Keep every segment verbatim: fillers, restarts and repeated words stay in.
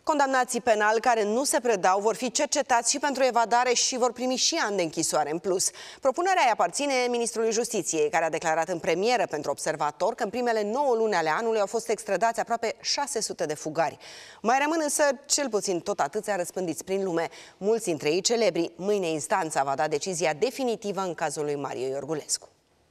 Condamnații penali care nu se predau vor fi cercetați și pentru evadare și vor primi și ani de închisoare în plus. Propunerea îi aparține ministrului Justiției, care a declarat în premieră pentru Observator că în primele nouă luni ale anului au fost extradați aproape șase sute de fugari. Mai rămân însă cel puțin tot atâția răspândiți prin lume, mulți dintre ei celebri. Mâine instanța va da decizia definitivă în cazul lui Mario Iorgulescu.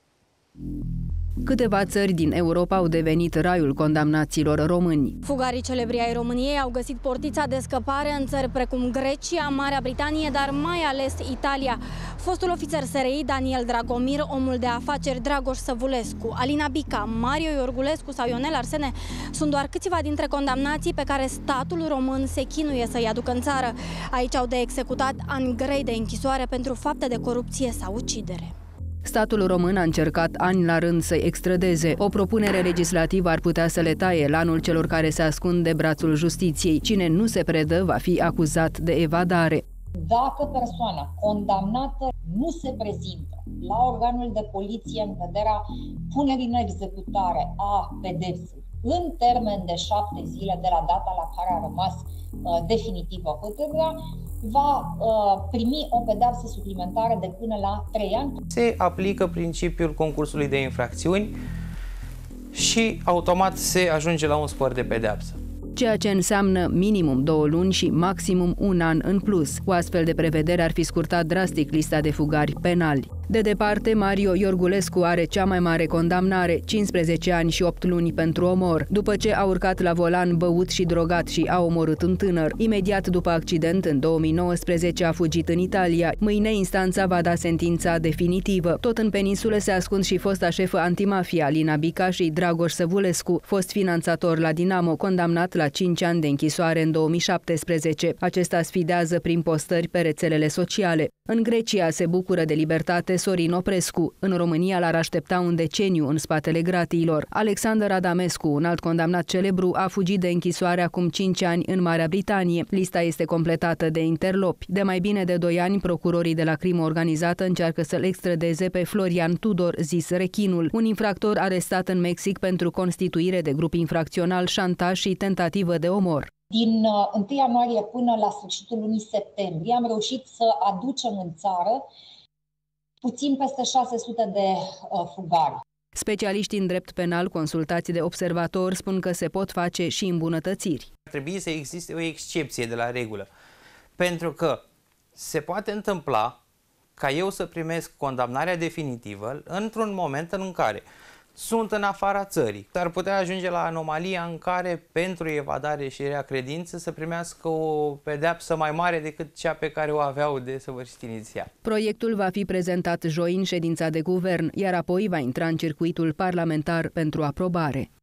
Câteva țări din Europa au devenit raiul condamnaților români. Fugarii celebri ai României au găsit portița de scăpare în țări precum Grecia, Marea Britanie, dar mai ales Italia. Fostul ofițer S R I Daniel Dragomir, omul de afaceri Dragoș Săvulescu, Alina Bica, Mario Iorgulescu sau Ionel Arsene sunt doar câțiva dintre condamnații pe care statul român se chinuie să-i aducă în țară. Aici au de executat ani grei de închisoare pentru fapte de corupție sau ucidere. Statul român a încercat ani la rând să-i extradeze. O propunere legislativă ar putea să le taie lanul celor care se ascund de brațul justiției. Cine nu se predă va fi acuzat de evadare. Dacă persoana condamnată nu se prezintă la organul de poliție în vederea punerii în executare a pedepsei în termen de șapte zile de la data la care a rămas uh, definitivă hotărârea, va uh, primi o pedeapsă suplimentară de până la trei ani. Se aplică principiul concursului de infracțiuni și automat se ajunge la un spor de pedeapsă, ceea ce înseamnă minimum două luni și maximum un an în plus. O astfel de prevedere ar fi scurtat drastic lista de fugari penali. De departe, Mario Iorgulescu are cea mai mare condamnare, cincisprezece ani și opt luni pentru omor, după ce a urcat la volan băut și drogat și a omorât un tânăr. Imediat după accident, în două mii nouăsprezece, a fugit în Italia. Mâine instanța va da sentința definitivă. Tot în peninsulă se ascund și fosta șefă antimafia Alina Bica și Dragoș Săvulescu, fost finanțator la Dinamo, condamnat la cinci ani de închisoare în două mii șaptesprezece. Acesta sfidează prin postări pe rețelele sociale. În Grecia se bucură de libertate Sorin Oprescu. În România l-ar aștepta un deceniu în spatele gratiilor. Alexandru Adamescu, un alt condamnat celebru, a fugit de închisoare acum cinci ani în Marea Britanie. Lista este completată de interlopi. De mai bine de doi ani, procurorii de la crimă organizată încearcă să-l extradeze pe Florian Tudor, zis Rechinul, un infractor arestat în Mexic pentru constituire de grup infracțional, șantaj și tentativă de omor. Din întâi ianuarie până la sfârșitul lunii septembrie am reușit să aducem în țară puțin peste șase sute de uh, fugari. Specialiștii în drept penal consultați de Observator spun că se pot face și îmbunătățiri. Trebuie să existe o excepție de la regulă, pentru că se poate întâmpla ca eu să primesc condamnarea definitivă într-un moment în care sunt în afara țării. Ar putea ajunge la anomalia în care pentru evadare și rea credință să primească o pedeapsă mai mare decât cea pe care o aveau de săvârșit inițial. Proiectul va fi prezentat joi în ședința de guvern, iar apoi va intra în circuitul parlamentar pentru aprobare.